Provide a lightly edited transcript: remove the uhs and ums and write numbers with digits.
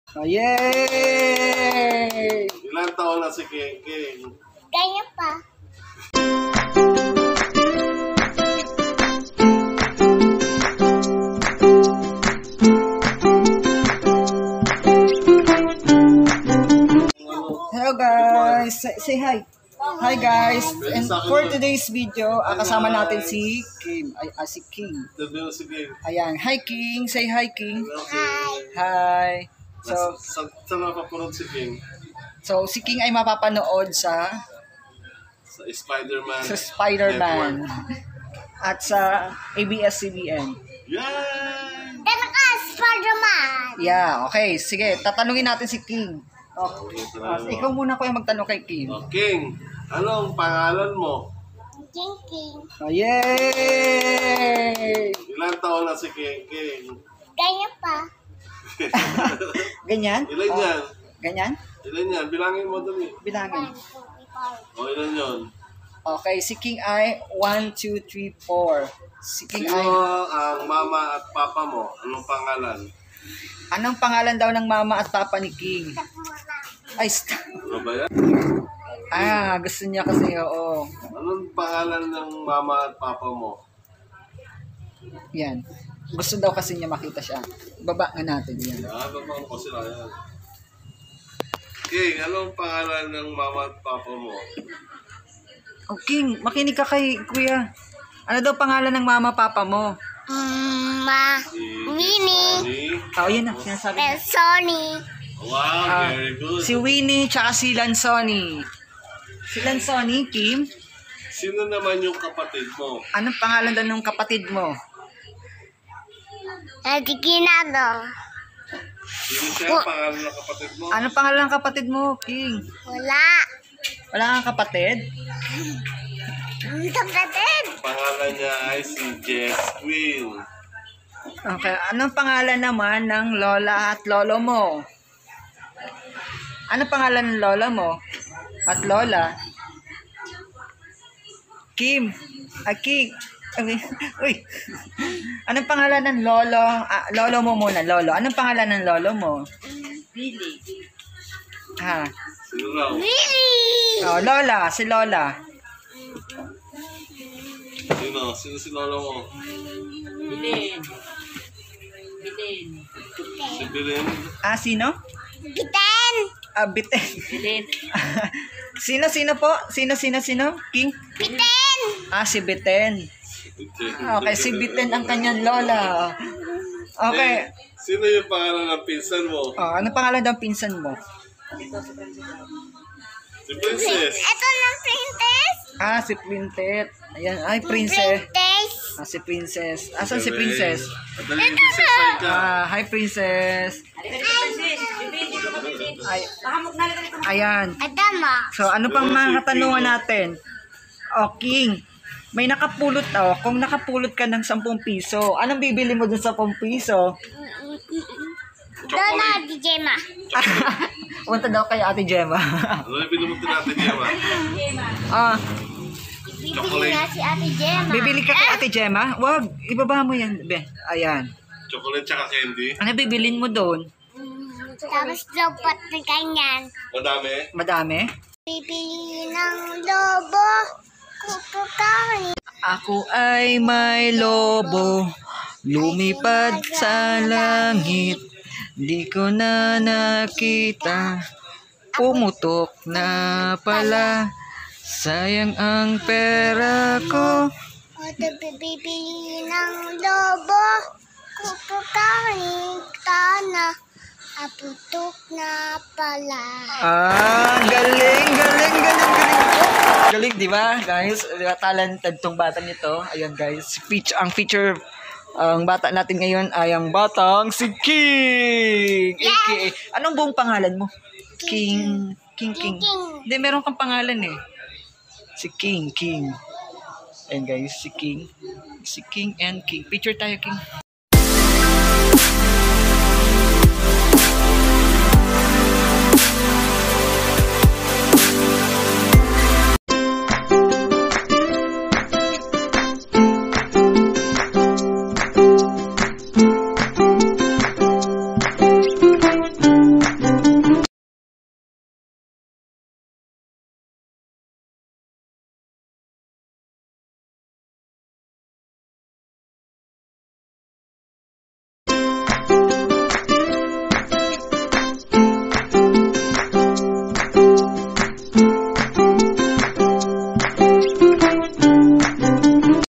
Oh, yay! Ilang taon na si King King? Ganyan pa. Hello guys! Say hi! Hi guys! And for today's video, kasama natin si Kim. Si King. Sabi mo si King. Ayan. Hi King! Say hi King! Hi. Hi! Saan napapanood si King? So si King ay mapapanood sa Sa Spider-Man. Spider-Man Network. at sa ABS-CBN. Yay! Dala ka, Spider-Man. Yeah, okay. Sige, tatanungin natin si King. Okay. Ikaw muna kuya magtanong kay King. Oh, King, anong pangalan mo? King. Oh, yay! Ilang taon na si King King? Ganyan pa. Ganyan? Ilan Oh, yan? ganyan? Ilan yan? Bilangin mo dali. Bilangin. 4. O, ilan yun? Okay, si King ay 1, 2, 3, 4. Si King Sino ay... ang mama at papa mo? Anong pangalan? Anong pangalan daw ng mama at papa ni King? Ay, Ano ba yan? gusto niya kasi, oo. Anong pangalan ng mama at papa mo? Yan. Gusto daw kasi niya makita siya. Baba nga natin yan. Baba ko sila yan. King, anong pangalan ng mama at papa mo? Oh, King, makinig ka kay kuya. Ano daw pangalan ng mama papa mo? Si Winnie. Sonny. Oh, yun na, sinasabi niya. Sony. Wow, very good. Si Winnie tsaka si Lansoni. Si Lansoni, Kim? Sino naman yung kapatid mo? Anong pangalan daw ng kapatid mo? Natikinado. Sino siya ang pangalan ng kapatid mo? Anong pangalan ng kapatid mo, King? Wala. Wala kang kapatid? Kapatid. Pangalan niya ay si Jess Queen. Okay, anong pangalan naman ng lola at lolo mo? Anong pangalan ng lola mo at lola? Kim. King. Uy. Anong pangalan ng lolo? Lolo mo muna, lolo. Anong pangalan ng lolo mo? Billy. Ha. Sino raw? Really? Oh, lola, si lola. Sino? Sino si lolo mo? Bilin. Si Bilin? Sino? Biten. Biten. Bilin. Sino po? Sino? King? Biten. Si Biten. Okay, si Biten ang kanyang lola. Okay. Sino yung pangalan ng pinsan mo? Anong pangalan ng pinsan mo? Si Princess. Ito ng princess. Si Quintet. Ayan, ay, princess. Princess. Si Princess. Asan si Princess? Madali yung princess ay ka. Hi, Princess. Ay, ayan. Adama. So, ano pang mga katanungan natin? King, may nakapulot kung nakapulot ka ng 10 piso, anong bibili mo dun sa 10 piso? Doon na, Gemma. Punta daw kay Ate Gemma. Ano yung binumutin natin niya ba? Bibili na si Ate Gemma. Bibili ka kay Ate Gemma? Wag, ibaba mo yan. Ayan. Chocolate tsaka candy? Ano bibilin mo doon? Tapos dapat na ganyan. Madami? Madami? Bibili ng lobo. Kukukain. Ako ay may lobo, lumipad sa langit, di ko na nakita, pumutok na pala, sayang ang pera ko. Bibili ng lobo. Kukukain ka na. Aputok na pala. Galing. Galing, di ba, guys? Talented tong bata nito. Ayan, guys. Ang feature, ang bata natin ngayon ay ang batang si King. AKA. Anong buong pangalan mo? King. Hindi, meron kang pangalan eh. Si King. Ayan, guys. Si King and King. Picture tayo, King.